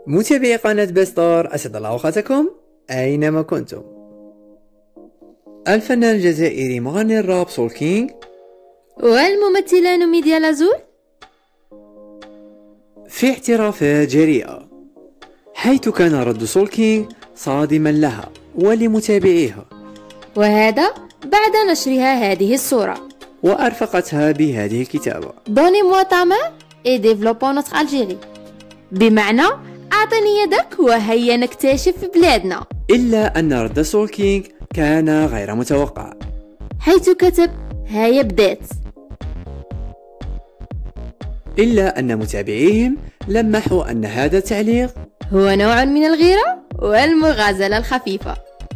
متابعي قناة بستار، أسعد الله أوقاتكم أينما كنتم. الفنان الجزائري مغني الراب سول كينغ والممثلة نوميديا لازول في اعترافات جريئة، حيث كان رد سول كينغ صادما لها ولمتابعيها، وهذا بعد نشرها هذه الصورة وأرفقتها بهذه الكتابة: Donnez-moi ta main et développons notre Algérie، بمعنى أعطني يدك وهيا نكتشف بلادنا. إلا أن رد سول كينغ كان غير متوقع، حيث كتب هيا بدات. إلا أن متابعيهم لمحوا أن هذا التعليق هو نوع من الغيرة والمغازلة الخفيفة.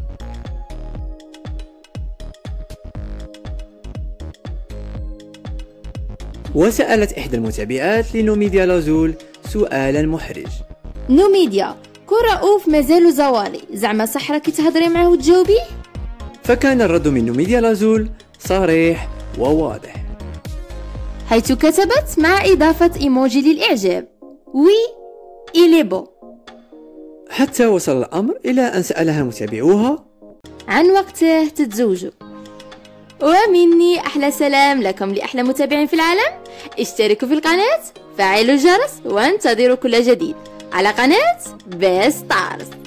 وسألت إحدى المتابعات لنوميديا لازول سؤالا محرج: نوميديا، كون رؤوف مازالو زوالي، زعما صح راكي تهضري معاه وتجاوبيه؟ فكان الرد من نوميديا لازول صريح وواضح، حيث كتبت مع إضافة إيموجي للإعجاب: وي إلي بو. حتى وصل الأمر إلى أن سألها متابعوها عن وقته تتزوجوا. ومني أحلى سلام لكم لأحلى متابعين في العالم. اشتركوا في القناة، فعلوا الجرس، وانتظروا كل جديد على قناة بستارز.